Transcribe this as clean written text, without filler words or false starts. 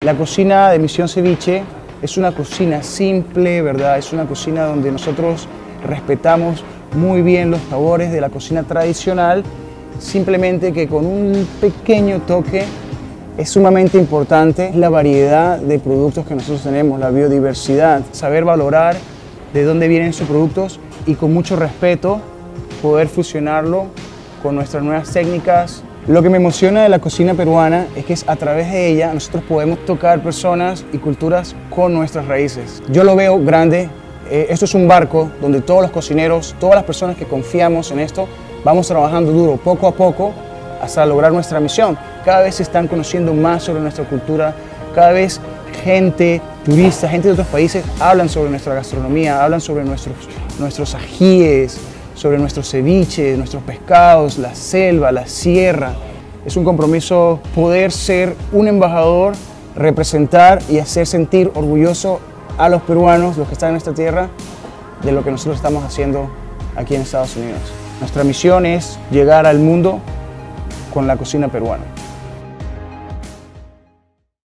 La cocina de Misión Ceviche es una cocina simple, ¿verdad? Es una cocina donde nosotros respetamos muy bien los sabores de la cocina tradicional, simplemente que con un pequeño toque. Es sumamente importante la variedad de productos que nosotros tenemos, la biodiversidad, saber valorar de dónde vienen sus productos y con mucho respeto poder fusionarlo con nuestras nuevas técnicas. Lo que me emociona de la cocina peruana es que a través de ella nosotros podemos tocar personas y culturas con nuestras raíces. Yo lo veo grande, esto es un barco donde todos los cocineros, todas las personas que confiamos en esto, vamos trabajando duro poco a poco hasta lograr nuestra misión. Cada vez se están conociendo más sobre nuestra cultura, cada vez gente, turistas, gente de otros países hablan sobre nuestra gastronomía, hablan sobre nuestros ajíes, sobre nuestros ceviches, nuestros pescados, la selva, la sierra. Es un compromiso poder ser un embajador, representar y hacer sentir orgulloso a los peruanos, los que están en esta tierra, de lo que nosotros estamos haciendo aquí en Estados Unidos. Nuestra misión es llegar al mundo con la cocina peruana.